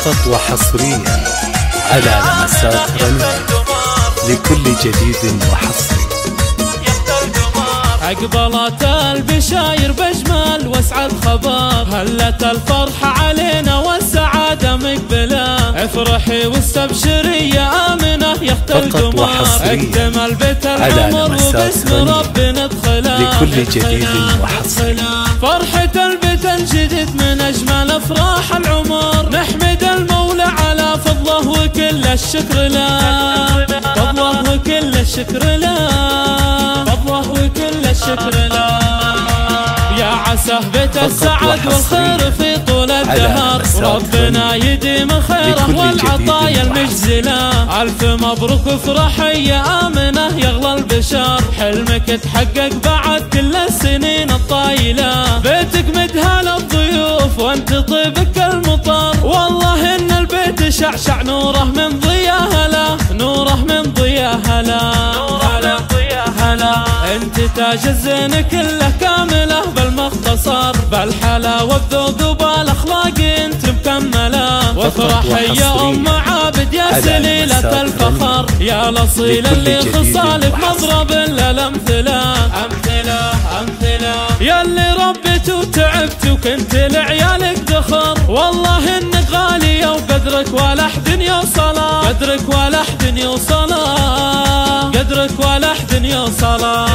فقط وحصريا على لمسات رنين لكل جديد وحصري. أقبلت البشاير بجمال واسعد خبر، هلت الفرحة علينا والسعادة مقبلة. افرحي واستبشري يا آمنة يا اخت القمر، اكتمل بيت العمر وباسم ربنا ادخلا لكل جديد وحصري. فرحة البيت الجديد من أجمل أفراح العمر، نحمد المولى على فضله وكل الشكر له، فضله وكل الشكر له، فضله وكل الشكر له. يا عسى بيت السعد والخير في طول الدهر، ربنا يديم خيره والعطايا المجزلة. ألف مبروك افرحي يا آمنة يا أغلى البشر، حلمك تحقق بعد كل السنين الطايلة. بيتك مدهى للضيوف وانت طيبك المطر، والله ان البيت شعشع نوره من ضياها له، نوره من ضياها له، هلا انت تاج الزين كله كامله بالمختصر، بالحلاوه بذوق وبالاخلاق انت مكمله. وافرحي يا ام عابد يا سليله الفخر، يا الاصيل اللي خصالك مضرب للامثله. امثله يا اللي ربيت وتعبت وكنت لعيالك ذخر، والله انك غاليه وقدرك ولا احد يوصله، قدرك ولا احد يوصله، قدرك ولا احد يوصله.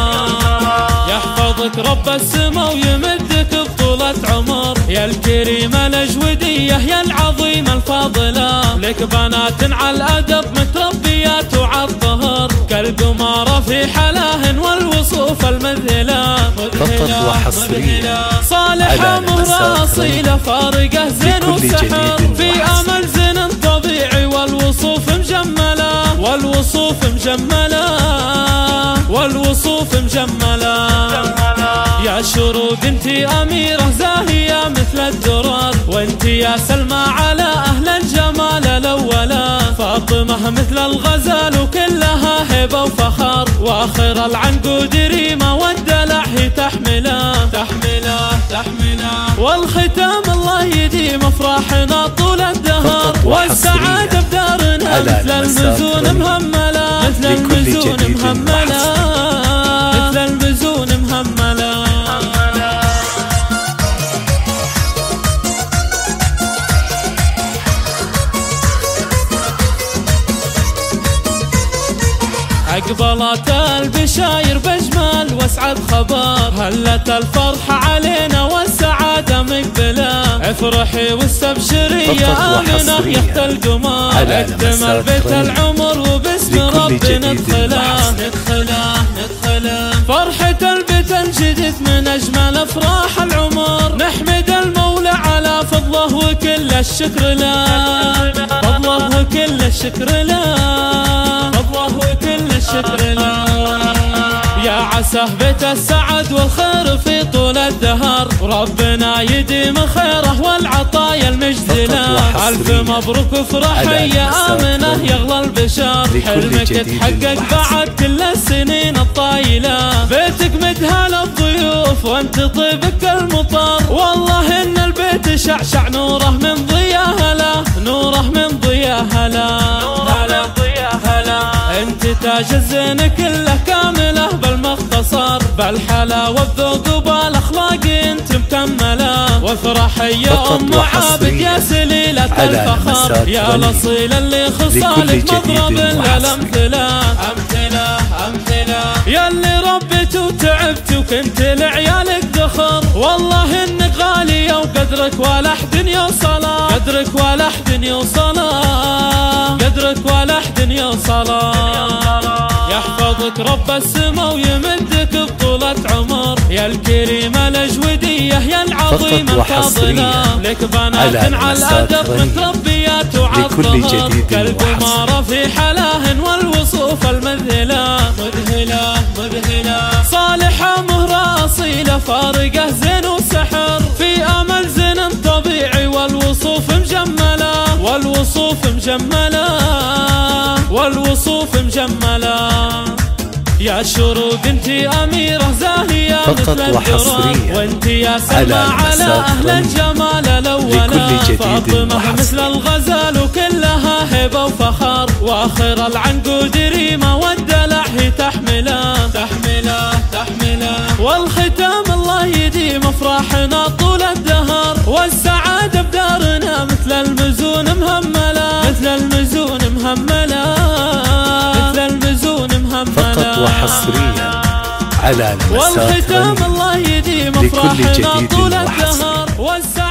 يحفظك رب السما ويمدك بطولة عمر، يا الكريمة الأجودية يا العظيمة الفاضلة. لك بنات على الأدب متربيات وعلى الظهر، كالقمارة في حلاهن والوصوف المذهلة. فقط وحصريا صالحة مهرة أصيلة فارقة زين وسحر، في أمل زين طبيعي والوصوف مجملة، والوصوف مجملة، والوصوف مجملة. يا شروق انتي أميرة زاهية مثل الدرر، وانتي يا سلمى على أهل الجمال الأولى. فاطمة مثل الغزال وكلها هبة وفخر، وآخر العنقود ريمة والدلع هي تحمله، والختام الله يديم افراحنا طول الدهر، والسعادة بدارنا مثل المزون مهملة، مثل المزون مهملة، مثل المزون مهملة. أقبلت البشاير بجمال واسعد خبر، هلت الفرحة علينا والسعادة مقبلة. افرحي واستبشري يا آمنة يا اخت القمر، اكتمل بيت العمر وباسم ربنا ندخله. فرحة البيت الجديد من أجمل أفراح العمر، نحمد المولى على فضله وكل الشكر له، فضله وكل الشكر له، فضله وكل الشكر له. يا عسى بيت السعد والخير في طول الدهر، ربنا يديم خيره والعطايا المجزلة. ألف مبروك افرحي يا آمنة يا أغلى البشر، حلمك تحقق بعد كل السنين الطايلة. بيتك مدهى للضيوف وانت طيبك المطر، والله ان البيت شعشع نوره من ضياها له، نوره من ضياها له، انت تاج الزين كله كامله بالمختصر، بالحلاوه بذوق وبالاخلاق انت مكمله. وافرحي يا ام عابد يا سليله الفخر، يا الاصيل اللي خصالك مضرب للامثله. امثله يا اللي ربيت وتعبت وكنت لعيالك ذخر، والله انك غاليه وقدرك ولا احد يوصله، قدرك ولا احد يوصله، قدرك ولا احد يوصله. يحفظك رب السما ويمدك بطولة عمر، يا الكريمة الأجودية يا العظيمة الفاضلة. لك بنات على الأدب متربيات وعلى الظهر، كالقمارة في حلاهن والوصوف المذهلة. صالحة مهرة أصيلة فارقة زين وسحر، في أمل زين طبيعي والوصوف مجملة، والوصوف مجملة، والوصوف مجملة. يا شروق انتي أميرة زاهية فقط مثل وحصريا وانتي يا سلمى على أهل الجمال الأولى. لكل جديد فاطمة وحصري مثل الغزال وكلها هبة وفخر، وآخر العنقود ريمة والدلع هي تحمله والختام الله يديم افراحنا طول الدهر، والسعادة بدارنا مثل المزون مهملة فقط وحصريا على لمسات والختام الله يديم افراحنا طول الدهر.